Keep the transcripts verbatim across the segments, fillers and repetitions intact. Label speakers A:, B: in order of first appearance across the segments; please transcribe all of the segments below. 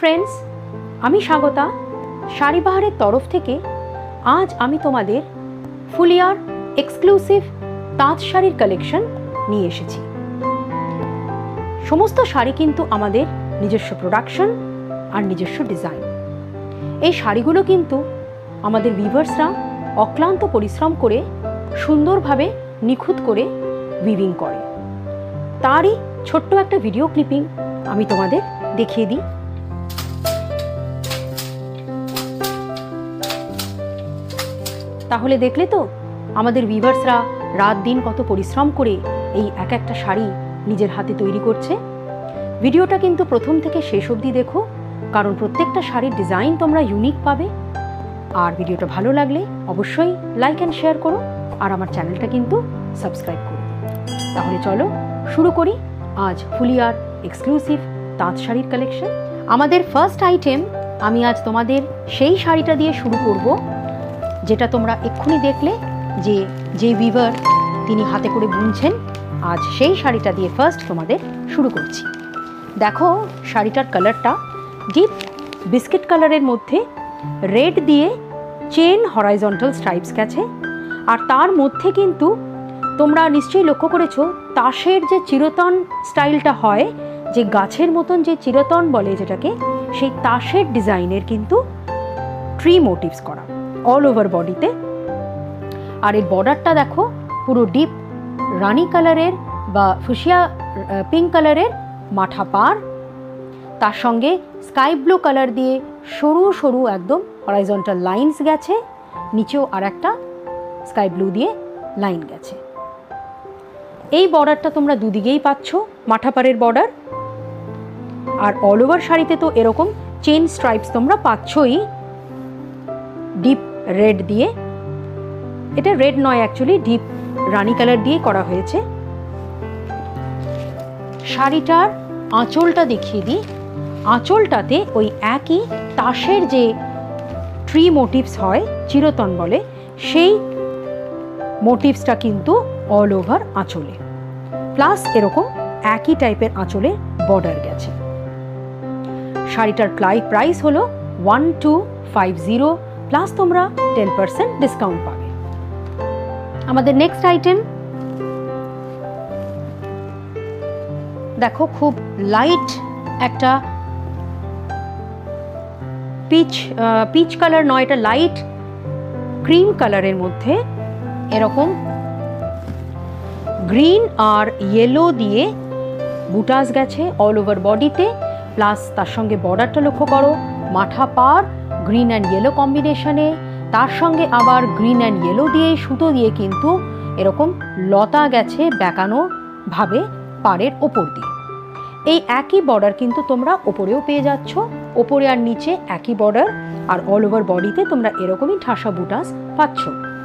A: Friends, আমি স্বাগতা শাড়ি বাহারের তরফ থেকে। আজ আমি তোমাদের ফুলিয়ার এক্সক্লুসিভ তাঁত শাড়ির কালেকশন নিয়ে এসেছি। সমস্ত শাড়ি কিন্তু আমাদের নিজস্ব প্রোডাকশন আর নিজস্ব ডিজাইন। এই শাড়িগুলো কিন্তু আমাদের উইভার্সরা অক্লান্ত পরিশ্রম করে সুন্দরভাবে নিখুঁত করে উইভিং করে। তারই ছোট্ট একটা ভিডিও ক্লিপিং আমি তোমাদের দেখিয়ে দিই। তাহলে দেখলে তো আমাদের উইভার্সরা রাত দিন কত পরিশ্রম করে এই এক একটা শাড়ি নিজের হাতে তৈরি করছে। ভিডিওটা কিন্তু প্রথম থেকে শেষ অবধি দেখো, কারণ প্রত্যেকটা শাড়ির ডিজাইন তোমরা ইউনিক পাবে। আর ভিডিওটা ভালো লাগলে অবশ্যই লাইক অ্যান্ড শেয়ার করো, আর আমার চ্যানেলটা কিন্তু সাবস্ক্রাইব করো। তাহলে চলো শুরু করি আজ ফুলিয়ার এক্সক্লুসিভ তাঁত শাড়ির কালেকশন। আমাদের ফার্স্ট আইটেম আমি আজ তোমাদের সেই শাড়িটা দিয়ে শুরু করব যেটা তোমরা এক্ষুনি দেখলে যে যে উইভার তিনি হাতে করে বুনছেন। আজ সেই শাড়িটা দিয়ে ফার্স্ট তোমাদের শুরু করছি। দেখো শাড়িটার কালারটা ডিপ বিস্কিট কালারের মধ্যে রেড দিয়ে চেন হরাইজন্টাল স্ট্রাইপস গেছে। আর তার মধ্যে কিন্তু তোমরা নিশ্চয়ই লক্ষ্য করেছো তাসের যে চিরতন স্টাইলটা হয়, যে গাছের মতন যে চিরতন বলে যেটাকে, সেই তাসের ডিজাইনের কিন্তু ট্রি মোটিভস করা অল ওভার বডিতে। আর এর বর্ডারটা দেখো পুরো ডিপ রানি কালারের বা ফুসিয়া পিঙ্ক কালারের মাঠা পার, তার সঙ্গে স্কাই ব্লু কালার দিয়ে সরু সরু একদম হরাইজন্টাল লাইনস গেছে, নিচেও আর একটা স্কাই ব্লু দিয়ে লাইন গেছে। এই বর্ডারটা তোমরা দুদিকেই পাচ্ছ, মাঠা পাড়ের বর্ডার। আর অল ওভার শাড়িতে তো এরকম চেন স্ট্রাইপস তোমরা পাচ্ছই ডিপ রেড দিয়ে। এটা রেড নয়, অ্যাকচুয়ালি ডিপ রানি কালার দিয়ে করা হয়েছে। শাড়িটার আঁচলটা দেখিয়ে দিই। আঁচলটাতে ওই একই তাসের যে ট্রি মোটিভস হয়, চিরতন বলে, সেই মোটিভসটা কিন্তু অল ওভার আঁচলে, প্লাস এরকম একই টাইপের আঁচলে বর্ডার গেছে। শাড়িটার প্রাইস হলো one two five zero, plus তোমরা টেন পার্সেন্ট ডিসকাউন্ট পাবে। আমাদের নেক্সট আইটেম দেখো, খুব লাইট একটা পিচ পিচ কালার নয়, এটা লাইট ক্রিম কালারের মধ্যে এরকম গ্রিন আর ইয়েলো দিয়ে বুটাস গেছে অল ওভার বডিতে, প্লাস তার সঙ্গে বর্ডারটা লক্ষ্য করো মাঠা পার গ্রিন অ্যান্ড ইয়েলো কম্বিনেশনে, তার সঙ্গে আবার গ্রিন অ্যান্ড ইয়েলো দিয়ে সুতো দিয়ে কিন্তু এরকম লতা গেছে বেঁকানো ভাবে পাড়ের ওপর দিয়ে। এই একই বর্ডার কিন্তু তোমরা ওপরেও পেয়ে যাচ্ছ, ওপরে আর নিচে একই বর্ডার। আর অল ওভার বডিতে তোমরা এরকমই ঠাসা বুটাস পাচ্ছ।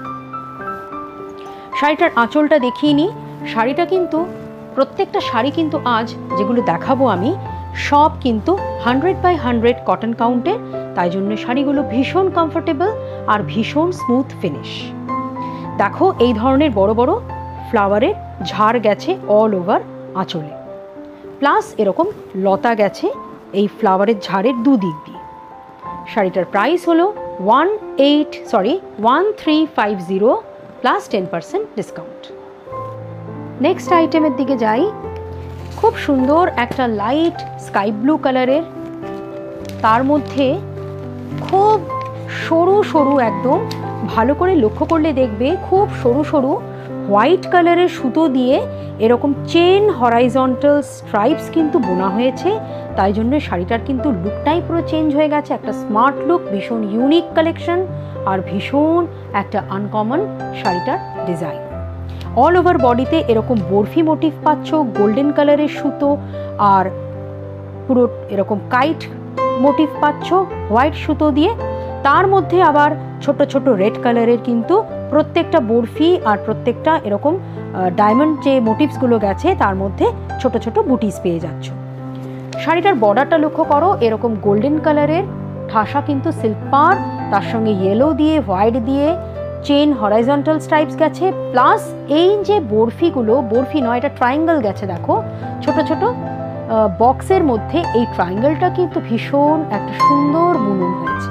A: শাড়িটার আঁচলটা দেখিয়ে নিই। শাড়িটা কিন্তু প্রত্যেকটা শাড়ি কিন্তু আজ যেগুলো দেখাবো আমি সব কিন্তু হান্ড্রেড বাই হান্ড্রেড কটন কাউন্টের, তাই জন্য শাড়িগুলো ভীষণ কমফোর্টেবল আর ভীষণ স্মুথ ফিনিশ। দেখো এই ধরনের বড় বড় ফ্লাওয়ারের ঝাড় গেছে অল ওভার আঁচলে, প্লাস এরকম লতা গেছে এই ফ্লাওয়ারের ঝাড়ের দুদিক দিয়ে। শাড়িটার প্রাইস হলো one eight sorry one three five zero plus ten percent discount. Next আইটেমের দিকে যাই। খুব সুন্দর একটা লাইট স্কাই ব্লু কালারের, তার মধ্যে খুব সরু সরু একদম ভালো করে লক্ষ্য করলে দেখবে খুব সরু সরু হোয়াইট কালারের সুতো দিয়ে এরকম চেন হরাইজন্টাল স্ট্রাইপস কিন্তু বোনা হয়েছে। তাই জন্য শাড়িটার কিন্তু লুকটাই পুরো চেঞ্জ হয়ে গেছে, একটা স্মার্ট লুক, ভীষণ ইউনিক কালেকশন আর ভীষণ একটা আনকমন শাড়িটার ডিজাইন। অল ওভার বডিতে এরকম বরফি মোটিভ পাচ্ছ, গোল্ডেন কালারের সুতো, আর পুরো এরকম কাইট মোটিভ পাচ্ছ হোয়াইট সুতো দিয়ে। তার মধ্যে আবার ছোট ছোট রেড কালারের কিন্তু প্রত্যেকটা বরফি আর প্রত্যেকটা এরকম ডায়মন্ড যে মোটিভসগুলো গেছে তার মধ্যে ছোট ছোট বুটিস পেয়ে যাচ্ছ। শাড়িটার বর্ডারটা লক্ষ্য করো এরকম গোল্ডেন কালারের ঠাসা কিন্তু সিল্ক পার, তার সঙ্গে ইয়েলো দিয়ে হোয়াইট দিয়ে চেন হরাইজন্টাল স্ট্রাইপস গেছে, প্লাস এই যে বরফিগুলো, বরফি নয় এটা ট্রায়াঙ্গেল গেছে, দেখো ছোট ছোট বক্সের মধ্যে এই ট্রায়াঙ্গেলটা কিন্তু ভীষণ একটা সুন্দর বুনন হয়েছে।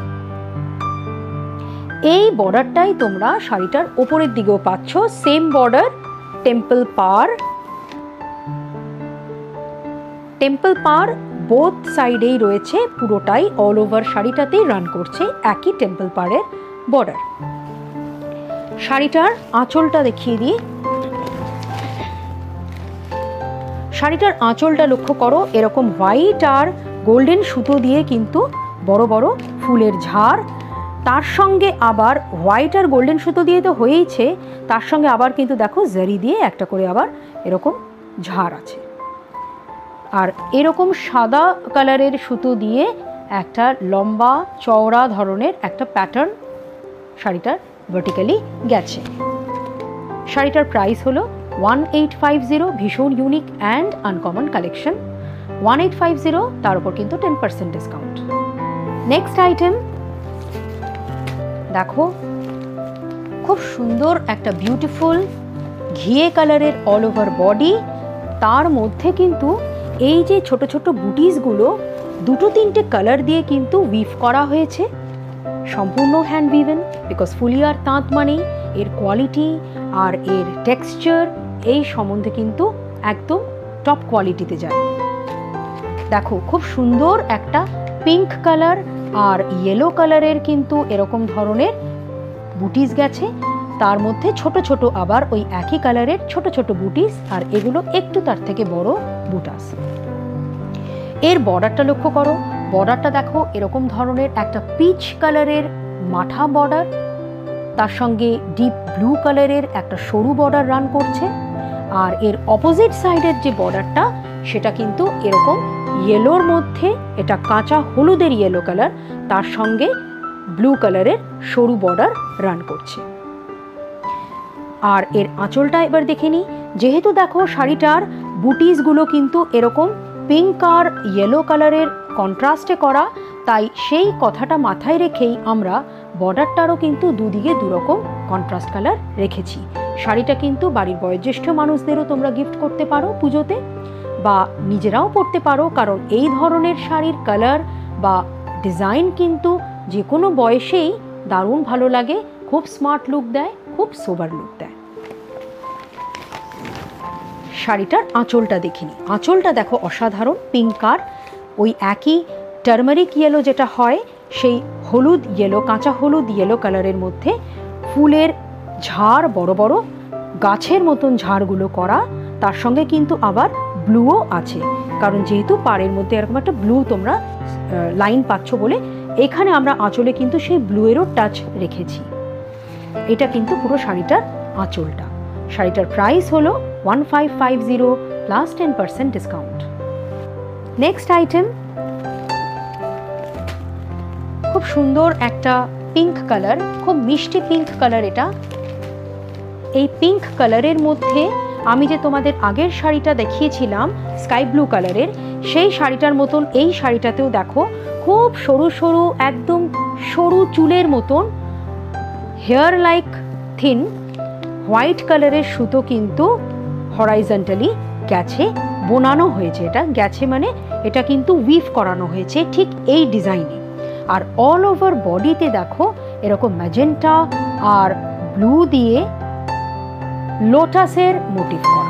A: এই বর্ডারটাই তোমরা শাড়িটার ওপরের দিকেও পাচ্ছ, সেম বর্ডার, টেম্পল পার টেম্পল পার বোথ সাইডেই রয়েছে, পুরোটাই অল ওভার শাড়িটাতেই রান করছে একই টেম্পল পারের বর্ডার। শাড়িটার আঁচলটা দেখিয়ে দিই। শাড়িটার আঁচলটা লক্ষ্য করো, এরকম হোয়াইট আর গোল্ডেন সুতো দিয়ে কিন্তু বড় বড় ফুলের ঝাড়, তার সঙ্গে আবার হোয়াইট আর গোল্ডেন সুতো দিয়ে তো হয়েইছে, তার সঙ্গে আবার কিন্তু দেখো জারি দিয়ে একটা করে আবার এরকম ঝাড় আছে। আর এরকম সাদা কালারের সুতো দিয়ে একটা লম্বা চওড়া ধরনের একটা প্যাটার্ন শাড়িটার ভার্টিক্যালি গেছে। শাড়িটার প্রাইস হলো ওয়ান এইট ফাইভ জিরো, ভীষণ unique and uncommon collection. One eight five zero, তার উপর কিন্তু ten percent discount. Next item দেখো, খুব সুন্দর একটা বিউটিফুল ঘিয়ে কালারের অল ওভার বডি, তার মধ্যে কিন্তু এই যে ছোট ছোট বুটিসগুলো দুটো তিনটে কালার দিয়ে কিন্তু উইভ করা হয়েছে, সম্পূর্ণ হ্যান্ড উইভেন, বিকজ ফুলিয়ার তাঁত মানেই এর কোয়ালিটি আর এর টেক্সচার এই সম্বন্ধে কিন্তু একদম টপ কোয়ালিটিতে যায়। দেখো খুব সুন্দর একটা পিঙ্ক কালার আর ইয়েলো কালারের কিন্তু এরকম ধরনের বুটিস গেছে, তার মধ্যে ছোট ছোট আবার ওই একই কালারের ছোট ছোট বুটিস, আর এগুলো একটু তার থেকে বড় বুটাস। এর বর্ডারটা লক্ষ্য করো, বর্ডারটা দেখো এরকম ধরনের একটা পিচ কালারের মাঠা বর্ডার, তার সঙ্গে ডিপ ব্লু কালারের একটা সরু বর্ডার রান করছে, আর এর অপোজিট সাইডের যে বর্ডারটা সেটা কিন্তু এরকম ইয়েলোর মধ্যে, এটা কাঁচা হলুদের ইয়েলো কালার, তার সঙ্গে ব্লু কালারের সরু বর্ডার রান করছে। আর এর আঁচলটা এবার দেখে নিই। যেহেতু দেখো শাড়িটার বুটিসগুলো কিন্তু এরকম পিঙ্ক আর ইয়েলো কালারের কন্ট্রাস্টে করা, তাই সেই কথাটা মাথায় রেখেই আমরা বর্ডারটারও কিন্তু দুদিকে দুরকম কন্ট্রাস্ট কালার রেখেছি। শাড়িটা কিন্তু বাড়ির বয়োজ্যেষ্ঠ মানুষদেরও তোমরা গিফট করতে পারো পুজোতে, বা নিজেরাও পরতে পারো, কারণ এই ধরনের শাড়ির কালার বা ডিজাইন কিন্তু যে কোনো বয়সেই দারুণ ভালো লাগে, খুব স্মার্ট লুক দেয়, খুব সোবার লুক দেয়। শাড়িটার আঁচলটা দেখিনি, আঁচলটা দেখো অসাধারণ পিঙ্ক আর ওই একই টার্মারিক ইয়েলো যেটা হয় সেই হলুদ ইয়েলো, কাঁচা হলুদ ইয়েলো কালারের মধ্যে ফুলের ঝাড়, বড় বড় গাছের মতন ঝাড়গুলো করা, তার সঙ্গে কিন্তু আবার ব্লুও আছে, কারণ যেহেতু পাড়ের মধ্যে এরকম একটা ব্লু তোমরা লাইন পাচ্ছ বলে এখানে আমরা আঁচলে কিন্তু সেই ব্লুয়েরও টাচ রেখেছি। এটা কিন্তু পুরো শাড়িটার আঁচলটা। শাড়িটার প্রাইস হলো one five five zero plus ten percent discount. Next item, খুব সুন্দর একটা পিঙ্ক কালার, খুব মিষ্টি পিঙ্ক কালার এটা। এই পিঙ্ক কালারের মধ্যে আমি যে তোমাদের আগের শাড়িটা দেখিয়েছিলাম স্কাই ব্লু কালারের, সেই শাড়িটার মতন এই শাড়িটাতেও দেখো খুব সরু সরু একদম সরু চুলের মতন হেয়ার লাইক থিন হোয়াইট কালারের সুতো কিন্তু হরাইজন্টালি গেছে, বোনানো হয়েছে, এটা গেছে মানে এটা কিন্তু উইভ করানো হয়েছে ঠিক এই ডিজাইনে। আর অল ওভার বডিতে দেখো এরকম ম্যাজেন্টা আর ব্লু দিয়ে লোটাসের মোটিভ করা।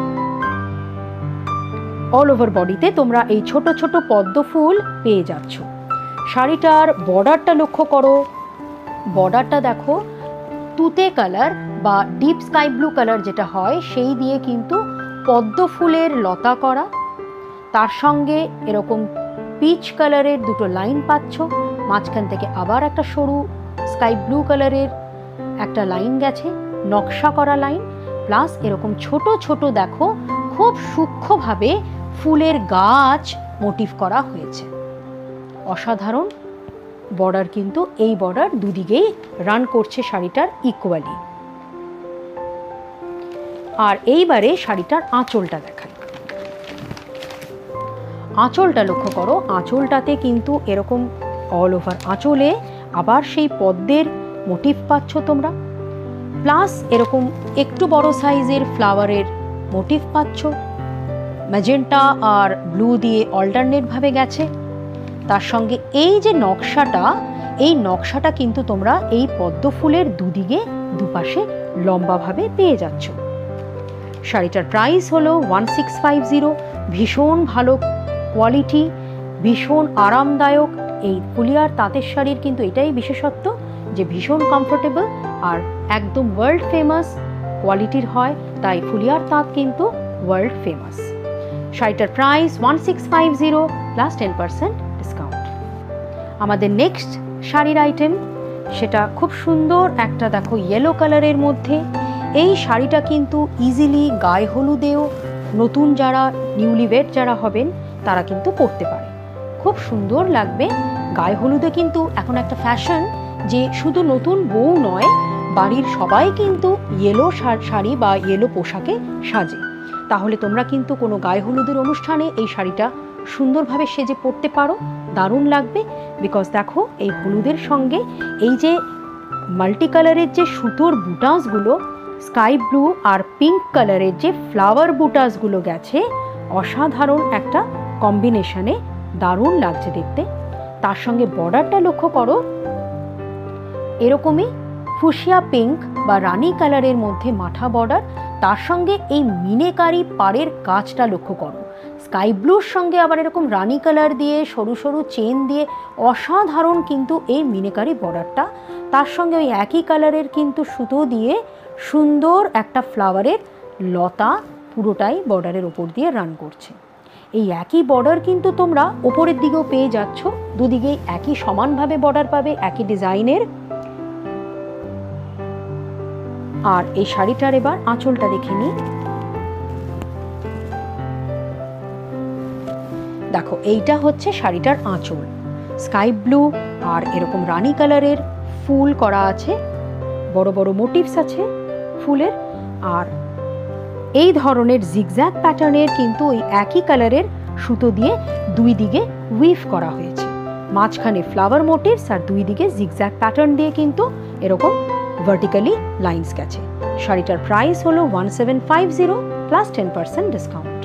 A: অল ওভার বডিতে তোমরা এই ছোট ছোট পদ্ম ফুল পেয়ে যাচ্ছ। শাড়িটার বর্ডারটা লক্ষ্য করো, বর্ডারটা দেখো তুতে কালার বা ডিপ স্কাই ব্লু কালার যেটা হয় সেই দিয়ে কিন্তু পদ্ম ফুলের লতা করা, তার সঙ্গে এরকম পিচ কালারের দুটো লাইন পাচ্ছ, মাঝখান থেকে আবার একটা সরু স্কাই ব্লু কালারের একটা লাইন গেছে, নকশা করা লাইন, প্লাস এরকম ছোট ছোট দেখো খুব সূক্ষ্মভাবে ফুলের গাছ মোটিভ করা হয়েছে। অসাধারণ বর্ডার, কিন্তু এই বর্ডার দুদিকেই রান করছে শাড়িটার ইকুয়ালি। আর এইবারে শাড়িটার আঁচলটা দেখাই। আঁচলটা লক্ষ্য করো, আঁচলটাতে কিন্তু এরকম অল ওভার আঁচলে আবার সেই পদ্মের মোটিভ পাচ্ছ তোমরা, প্লাস এরকম একটু বড় সাইজের ফ্লাওয়ারের মোটিভ পাচ্ছ, ম্যাজেন্টা আর ব্লু দিয়ে অল্টারনেটভাবে গেছে। তার সঙ্গে এই যে নকশাটা, এই নকশাটা কিন্তু তোমরা এই পদ্ম ফুলের দুদিকে দুপাশে লম্বাভাবে পেয়ে যাচ্ছ। শাড়িটার প্রাইস হলো ওয়ান সিক্স ফাইভ জিরো। ভীষণ ভালো কোয়ালিটি, ভীষণ আরামদায়ক। এই ফুলিয়ার তাঁতের শাড়ির কিন্তু এটাই বিশেষত্ব যে ভীষণ কমফোর্টেবল আর একদম ওয়ার্ল্ড ফেমাস কোয়ালিটির হয়, তাই ফুলিয়ার তাঁত কিন্তু ওয়ার্ল্ড ফেমাস। শাড়িটার price one six five zero plus ten percent discount. আমাদের নেক্সট শাড়ির আইটেম, সেটা খুব সুন্দর একটা দেখো ইয়েলো কালারের মধ্যে। এই শাড়িটা কিন্তু ইজিলি গায়ে হলুদেও নতুন যারা নিউলিওয়েড যারা হবেন তারা কিন্তু পরতে পারে, খুব সুন্দর লাগবে। গায়ে হলুদে কিন্তু এখন একটা ফ্যাশন যে শুধু নতুন বউ নয়, বাড়ির সবাই কিন্তু ইয়েলো শাড়ি বা ইয়েলো পোশাকে সাজে। তাহলে তোমরা কিন্তু কোনো গায়ে হলুদের অনুষ্ঠানে এই শাড়িটা সুন্দরভাবে সেজে পরতে পারো, দারুণ লাগবে। বিকজ দেখো এই হলুদের সঙ্গে এই যে মাল্টি কালারের যে সুতোর বুটাসগুলো, স্কাই ব্লু আর পিঙ্ক কালারের যে ফ্লাওয়ার বুটাসগুলো গেছে, অসাধারণ একটা কম্বিনেশনে, দারুণ লাগছে দেখতে। তার সঙ্গে বর্ডারটা লক্ষ্য করো, এরকমই ফুশিয়া পিঙ্ক বা রানী কালারের মধ্যে মাঠা বর্ডার, তার সঙ্গে এই মিনেকারি পাড়ের কাজটা লক্ষ্য করো। স্কাই ব্লুর সঙ্গে আবার এরকম রানী কালার দিয়ে সরু সরু চেন দিয়ে অসাধারণ কিন্তু এই মিনেকারি বর্ডারটা। তার সঙ্গে ওই একই কালারের কিন্তু সুতো দিয়ে সুন্দর একটা ফ্লাওয়ারের লতা পুরোটাই বর্ডারের ওপর দিয়ে রান করছে। এই একই বর্ডার কিন্তু তোমরা ওপরের দিকেও পেয়ে যাচ্ছ, দুদিকেই একই সমানভাবে বর্ডার পাবে, একই ডিজাইনের। আর এই শাড়িটার এবার আঁচলটা দেখে নিই। দেখো এইটা হচ্ছে শাড়িটার আঁচল, স্কাই ব্লু আর এরকম রানী কালারের ফুল করা আছে, বড় বড় মোটিভস আছে ফুলের। আর এই ধরনের জিগজ্যাগ প্যাটার্নের কিন্তু ওই একই কালারের সুতো দিয়ে দুই দিকে উইভ করা হয়েছে, মাঝখানে ফ্লাওয়ার মোটিভস আর দুই দিকে জিগজ্যাগ প্যাটার্ন দিয়ে কিন্তু এরকম ভার্টিক্যালি লাইন্স গেছে। শাড়িটার প্রাইস হলো one seven five zero plus ten percent discount.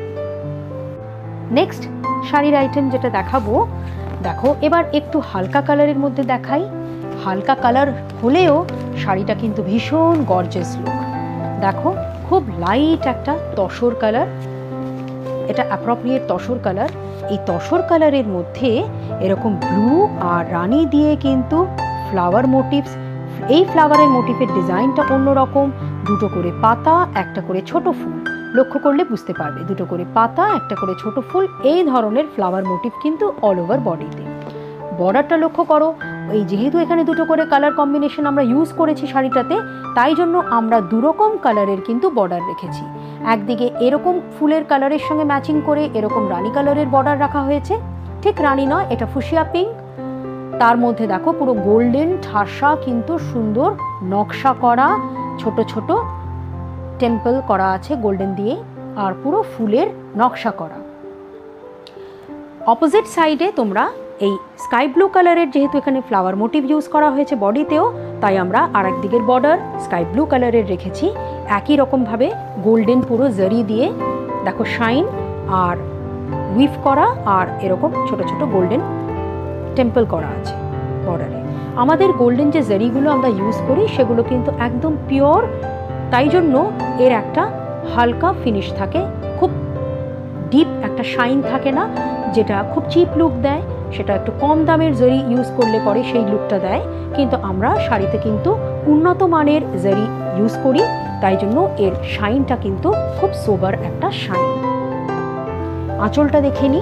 A: Next শাড়ির আইটেম যেটা দেখাবো, দেখো এবার একটু হালকা কালারের মধ্যে দেখাই। হালকা কালার হলেও শাড়িটা কিন্তু ভীষণ গর্জিয়াস লুক। দেখো খুব লাইট একটা তসর কালার, এটা অ্যাপ্রোপ্রিয়েট তসর কালার। এই তসর কালারের মধ্যে এরকম ব্লু আর রানী দিয়ে কিন্তু ফ্লাওয়ার মোটিভস, এই ফ্লাওয়ারের মোটিভের ডিজাইনটা অন্যরকম, দুটো করে পাতা, একটা করে ছোট ফুল, লক্ষ্য করলে বুঝতে পারবে, দুটো করে পাতা, একটা করে ছোট ফুল, এই ধরনের ফ্লাওয়ার মোটিভ কিন্তু অল ওভার বডিতে। বর্ডারটা লক্ষ্য করো, এই যেহেতু এখানে দুটো করে কালার কম্বিনেশন আমরা ইউজ করেছি শাড়িটাতে, তাই জন্য আমরা দুরকম কালারের কিন্তু বর্ডার রেখেছি। একদিকে এরকম ফুলের কালারের সঙ্গে ম্যাচিং করে এরকম রানী কালারের বর্ডার রাখা হয়েছে, ঠিক রানী নয়, এটা ফুশিয়া পিঙ্ক। তার মধ্যে দেখো পুরো গোল্ডেন ঠাসা কিন্তু সুন্দর নকশা করা, ছোট ছোট টেম্পল করা আছে গোল্ডেন দিয়ে, আর পুরো ফুলের নকশা করা। অপোজিট সাইডে তোমরা এই স্কাই ব্লু কালারের, যেহেতু এখানে ফ্লাওয়ার মোটিভ ইউজ করা হয়েছে বডিতেও, তাই আমরা আর একদিকের বর্ডার স্কাই ব্লু কালারের রেখেছি। একই রকমভাবে গোল্ডেন পুরো জারি দিয়ে দেখো শাইন আর উইভ করা, আর এরকম ছোট ছোট গোল্ডেন টেম্পল করা আছে বর্ডারে। আমাদের গোল্ডেন যে জারিগুলো আমরা ইউজ করি সেগুলো কিন্তু একদম পিওর, তাই জন্য এর একটা হালকা ফিনিশ থাকে, খুব ডিপ একটা শাইন থাকে না, যেটা খুব চিপ লুক দেয়। সেটা একটু কম দামের জারি ইউজ করলে পরে সেই লুকটা দেয়, কিন্তু আমরা শাড়িতে কিন্তু উন্নত মানের জারি ইউজ করি, তাই জন্য এর শাইনটা কিন্তু খুব সোবার একটা শাইন। আঁচলটা দেখে নিই।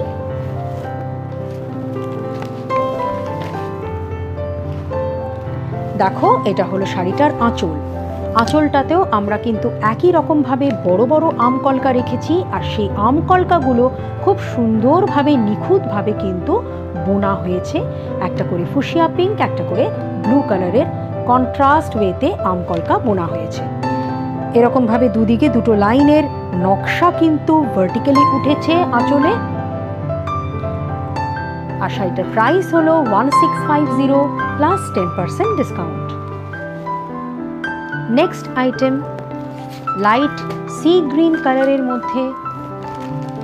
A: দেখো এটা হলো শাড়িটার আঁচল। আঁচলটাতেও আমরা কিন্তু একই রকমভাবে বড় বড় আম কলকা রেখেছি, আর সেই আম কলকাগুলো খুব সুন্দরভাবে নিখুঁতভাবে কিন্তু বোনা হয়েছে। একটা করে ফুশিয়া পিঙ্ক, একটা করে ব্লু কালারের কন্ট্রাস্ট ওয়েতে আম কলকা বোনা হয়েছে। এরকমভাবে দুদিকে দুটো লাইনের নকশা কিন্তু ভার্টিক্যালি উঠেছে আঁচলে। আর শাড়িটার প্রাইস হলো one six five zero plus ten percent discount. Next item light sea green কালারের মধ্যে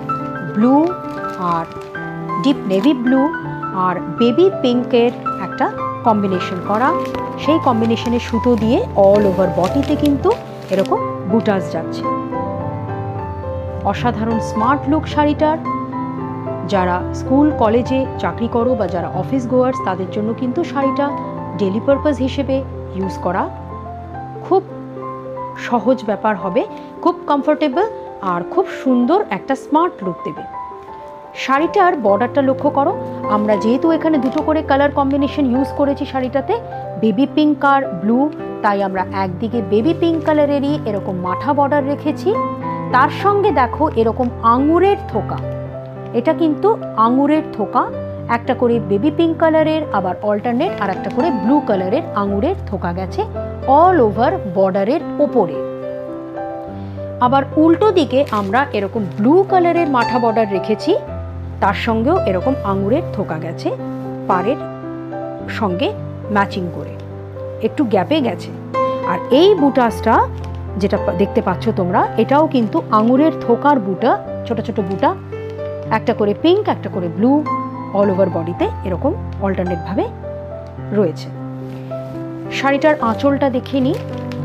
A: ব্লু আর ডিপ নেভি ব্লু আর বেবি পিঙ্কের একটা কম্বিনেশন করা, সেই কম্বিনেশনের সুতো দিয়ে অল ওভার বডিতে কিন্তু এরকম বুটাস যাচ্ছে। অসাধারণ স্মার্ট লুক শাড়িটার। যারা স্কুল কলেজে চাকরি করো বা যারা অফিস গোয়ার্স তাদের জন্য কিন্তু শাড়িটা ডেলি পারপাস হিসেবে ইউজ করা খুব সহজ ব্যাপার হবে, খুব কমফোর্টেবল আর খুব সুন্দর একটা স্মার্ট লুক দেবে। শাড়িটার বর্ডারটা লক্ষ্য করো, আমরা যেহেতু এখানে দুটো করে কালার কম্বিনেশন ইউজ করেছি শাড়িটাতে, বেবি পিঙ্ক আর ব্লু, তাই আমরা একদিকে বেবি পিঙ্ক কালারেরই এরকম মাথা বর্ডার রেখেছি, তার সঙ্গে দেখো এরকম আঙুরের থোকা, এটা কিন্তু আঙুরের থোকা, একটা করে বেবি পিঙ্ক কালারের আবার অল্টারনেট আর একটা করে ব্লু কালারের আঙুরের থোকা গেছে অল ওভার বর্ডারের ওপরে। আবার উল্টো দিকে আমরা এরকম ব্লু কালারের মাথা বর্ডার রেখেছি, তার সঙ্গেও এরকম আঙুরের থোকা গেছে পাড়ের সঙ্গে ম্যাচিং করে, একটু গ্যাপে গেছে। আর এই বুটাসটা যেটা দেখতে পাচ্ছ তোমরা, এটাও কিন্তু আঙুরের থোকার বুটা, ছোট ছোট বুটা, একটা করে পিঙ্ক একটা করে ব্লু অল ওভার বডিতে এরকম অল্টারনেট ভাবে রয়েছে। শাড়িটার আঁচলটা দেখে নিই।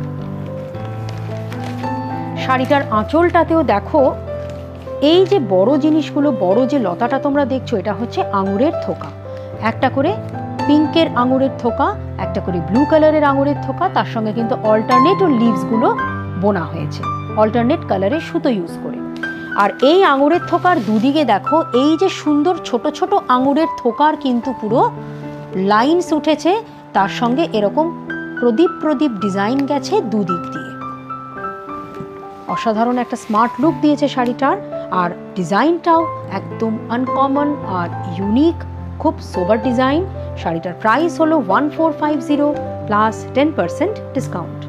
A: শাড়িটার আঁচলটাতেও দেখো এই যে বড় জিনিসগুলো, বড় যে লতাটা তোমরা দেখছো, এটা হচ্ছে আঙুরের থোকা, একটা করে পিঙ্কের আঙুরের থোকা, একটা করে ব্লু কালারের আঙুরের থোকা, তার সঙ্গে কিন্তু অল্টারনেট ও লিভসগুলো বোনা হয়েছে অল্টারনেট কালারের সুতো ইউজ করে। আর এই আঙুরের থোকার দুদিকে দেখো এই যে সুন্দর ছোট ছোট আঙুরের থোকার কিন্তু পুরো লাইনস উঠেছে, তার সঙ্গে এরকম প্রদীপ প্রদীপ ডিজাইন গেছে দুদিক দিয়ে। অসাধারণ একটা স্মার্ট লুক দিয়েছে শাড়িটার, আর ডিজাইনটাও একদম আনকমন আর ইউনিক, খুব সোবার ডিজাইন। শাড়িটার প্রাইস হলো one four five zero plus ten percent discount.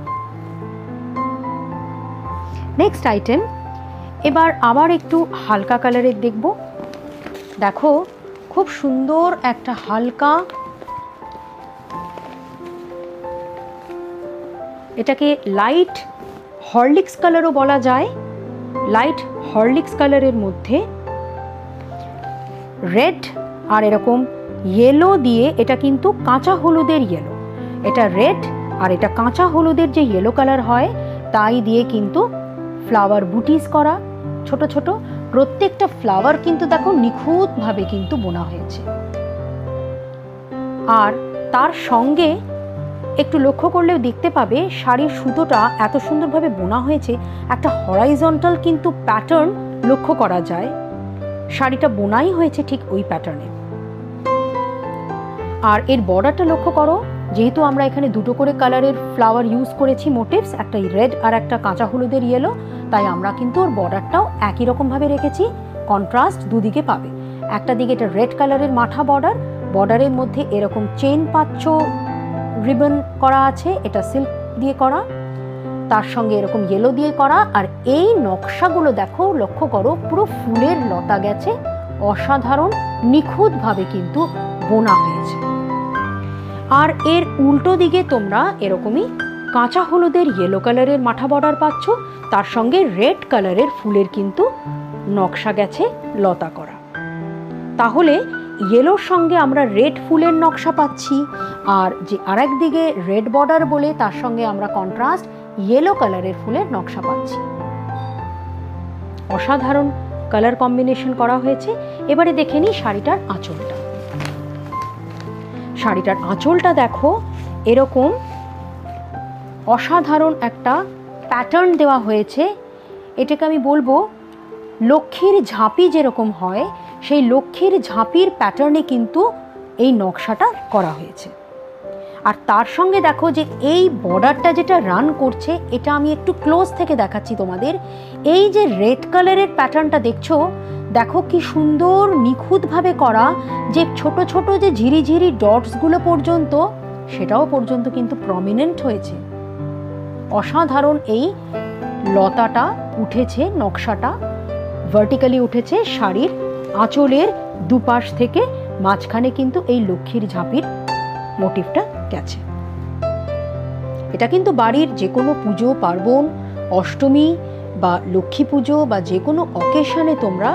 A: Next item, এবার আবার একটু হালকা কালারের দেখব। দেখো খুব সুন্দর একটা হালকা, এটাকে লাইট হরলিক্স কালারও বলা যায়। লাইট হরলিক্স কালারের মধ্যে রেড আর এরকম ইয়েলো দিয়ে, এটা কিন্তু কাঁচা হলুদের ইয়েলো, এটা রেড আর এটা কাঁচা হলুদের যে ইয়েলো কালার হয় তাই দিয়ে কিন্তু ফ্লাওয়ার বুটিস করা, ছোট ছোট প্রত্যেকটা ফ্লাওয়ার কিন্তু দেখো নিখুঁতভাবে কিন্তু বোনা হয়েছে। আর তার সঙ্গে একটু লক্ষ্য করলেও দেখতে পাবে শাড়ির সুতোটা এত সুন্দরভাবে বোনা হয়েছে, একটা হরাইজন্টাল কিন্তু প্যাটার্ন লক্ষ্য করা যায়। শাড়িটা বোনাই হয়েছে ঠিক ওই প্যাটার্নে। আর এর বর্ডারটা লক্ষ্য করো, যেহেতু আমরা এখানে দুটো করে কালারের ফ্লাওয়ার ইউজ করেছি মোটিভস, একটা রেড আর একটা কাঁচা হলুদের ইয়েলো, তাই আমরা কিন্তু ওর বর্ডারটাও একই রকমভাবে রেখেছি, কন্ট্রাস্ট দুদিকে পাবে। একটা দিকে এটা রেড কালারের মাথা বর্ডার, বর্ডারের মধ্যে এরকম চেন পাচ্ছ রিবন করা আছে, এটা সিল্ক দিয়ে করা, তার সঙ্গে এরকম ইয়েলো দিয়ে করা। আর এই নকশাগুলো দেখো, লক্ষ্য করো পুরো ফুলের লতা গেছে, অসাধারণ নিখুঁতভাবে কিন্তু বোনা হয়েছে। আর এর উল্টো দিকে তোমরা এরকমই কাঁচা হলুদের ইয়েলো কালারের মাথা বর্ডার পাচ্ছ, তার সঙ্গে রেড কালারের ফুলের কিন্তু নকশা গেছে লতা করা। তাহলে ইয়েলোর সঙ্গে আমরা রেড ফুলের নকশা পাচ্ছি, আর যে আরেক দিকে রেড বর্ডার বলে তার সঙ্গে আমরা কন্ট্রাস্ট ইয়েলো কালারের ফুলের নকশা পাচ্ছি। অসাধারণ কালার কম্বিনেশন করা হয়েছে। এবারে দেখে নিই শাড়িটার আঁচলটা। শাড়িটার আঁচলটা দেখো এরকম অসাধারণ একটা প্যাটার্ন দেওয়া হয়েছে। এটাকে আমি বলবো লক্ষ্মীর ঝাঁপি যেরকম হয়, সেই লক্ষ্মীর ঝাঁপির প্যাটার্নে কিন্তু এই নকশাটা করা হয়েছে। আর তার সঙ্গে দেখো যে এই বর্ডারটা যেটা রান করছে, এটা আমি একটু ক্লোজ থেকে দেখাচ্ছি তোমাদের। এই যে রেড কালারের প্যাটার্নটা দেখছো, দেখো কি সুন্দর নিখুঁতভাবে করা, যে ছোট ছোট যে ঝিরিঝিরি ডটসগুলো পর্যন্ত, সেটাও পর্যন্ত কিন্তু প্রমিনেন্ট হয়েছে। অসাধারণ এই লতাটা উঠেছে, নকশাটা ভার্টিক্যালি উঠেছে শাড়ির আঁচলের দুপাশ থেকে, মাঝখানে কিন্তু এই লক্ষ্মীর ঝাঁপির মোটিভটা গেছে। এটা কিন্তু বাড়ির যে কোনো পুজো পার্বণ, অষ্টমী বা লক্ষ্মী পুজো বা যে কোনো অকেশনে তোমরা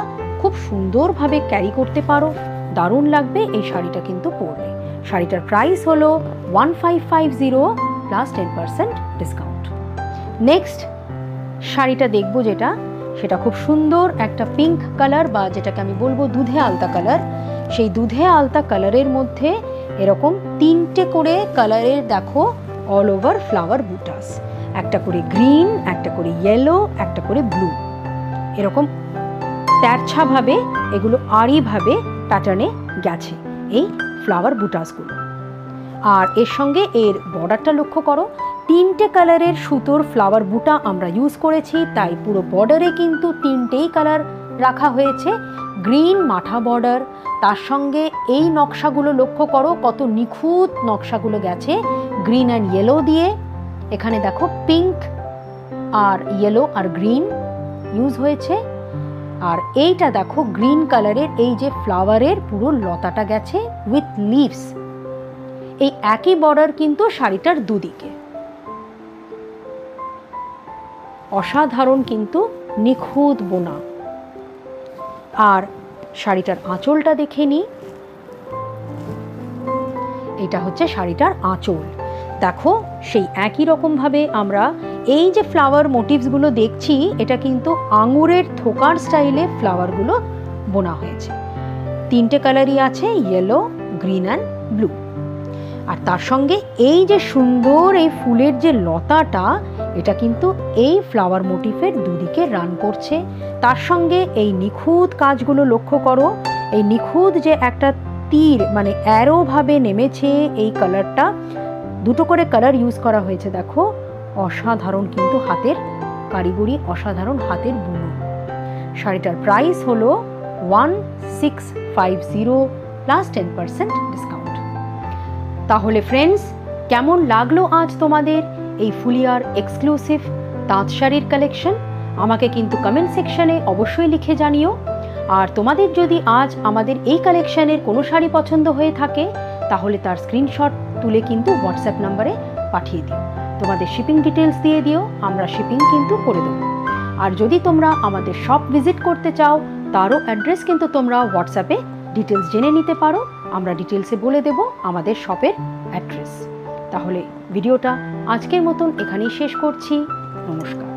A: খুব সুন্দরভাবে ক্যারি করতে পারো, দারুণ লাগবে এই শাড়িটা কিন্তু পরলে। শাড়িটার প্রাইস হলো one five five zero plus ten percent discount. Next শাড়িটা দেখবো যেটা, সেটা খুব সুন্দর একটা পিঙ্ক কালার, বা যেটাকে আমি বলবো দুধে আলতা কালার। সেই দুধে আলতা কালারের মধ্যে এরকম তিনটে করে কালারের দেখো অল ওভার ফ্লাওয়ার বুটাস, একটা করে গ্রিন, একটা করে ইয়েলো, একটা করে ব্লু, এরকম তেরছাভাবে এগুলো আড়িভাবে প্যাটার্নে গেছে এই ফ্লাওয়ার বুটাসগুলো। আর এর সঙ্গে এর বর্ডারটা লক্ষ্য করো, তিনটে কালারের সুতোর ফ্লাওয়ার বুটা আমরা ইউজ করেছি, তাই পুরো বর্ডারে কিন্তু তিনটেই কালার রাখা হয়েছে। গ্রিন মাঠা বর্ডার, তার সঙ্গে এই নকশাগুলো লক্ষ্য করো কত নিখুঁত নকশাগুলো গেছে গ্রিন অ্যান্ড ইয়েলো দিয়ে। এখানে দেখো পিঙ্ক আর ইয়েলো আর গ্রিন ইউজ হয়েছে। আর এইটা দেখো গ্রিন কালারের এই যে ফ্লাওয়ারের পুরো লতাটা গেছে উইথ লিভস। এই একই বর্ডার কিন্তু শাড়িটার দুদিকে, অসাধারণ কিন্তু নিখুঁত বোনা। আর শাড়িটার আঁচলটা দেখে নিই, এটা হচ্ছে শাড়িটার আঁচল। দেখো সেই একই রকমভাবে আমরা এই যে ফ্লাওয়ার মোটিভসগুলো দেখছি, এটা কিন্তু আঙুরের থোকার স্টাইলে ফ্লাওয়ারগুলো বোনা হয়েছে। তিনটে কালারই আছে, ইয়েলো, গ্রিন অ্যান্ড ব্লু। আর তার সঙ্গে এই যে সুন্দর এই ফুলের যে লতাটা, এটা কিন্তু এই ফ্লাওয়ার মোটিফের দুদিকে রান করছে। তার সঙ্গে এই নিখুঁত কাজগুলো লক্ষ্য করো, এই নিখুঁত যে একটা তীর মানে অ্যারো ভাবে নেমেছে এই কালারটা, দুটো করে কালার ইউজ করা হয়েছে। দেখো অসাধারণ কিন্তু হাতের কারিগরি, অসাধারণ হাতের বুনো। শাড়িটার প্রাইস হলো one six five zero plus ten percent discount. তাহলে ফ্রেন্ডস, কেমন লাগলো আজ তোমাদের এই ফুলিয়ার এক্সক্লুসিভ তাঁত শাড়ির কালেকশন? আমাকে কিন্তু কমেন্ট সেকশনে অবশ্যই লিখে জানিও। আর তোমাদের যদি আজ আমাদের এই কালেকশনের কোনো শাড়ি পছন্দ হয়ে থাকে, তাহলে তার স্ক্রিনশট তুলে কিন্তু হোয়াটসঅ্যাপ নাম্বারে পাঠিয়ে দিও। তোমাদের শিপিং ডিটেলস দিয়ে দিও, আমরা শিপিং কিন্তু করে দেবো। আর যদি তোমরা আমাদের শপ ভিজিট করতে চাও, তারও অ্যাড্রেস কিন্তু তোমরা হোয়াটসঅ্যাপে ডিটেলস জেনে নিতে পারো। আমরা ডিটেলসে বলে দেব আমাদের শপের অ্যাড্রেস। তাহলে ভিডিওটা আজকের মতন এখানেই শেষ করছি। নমস্কার।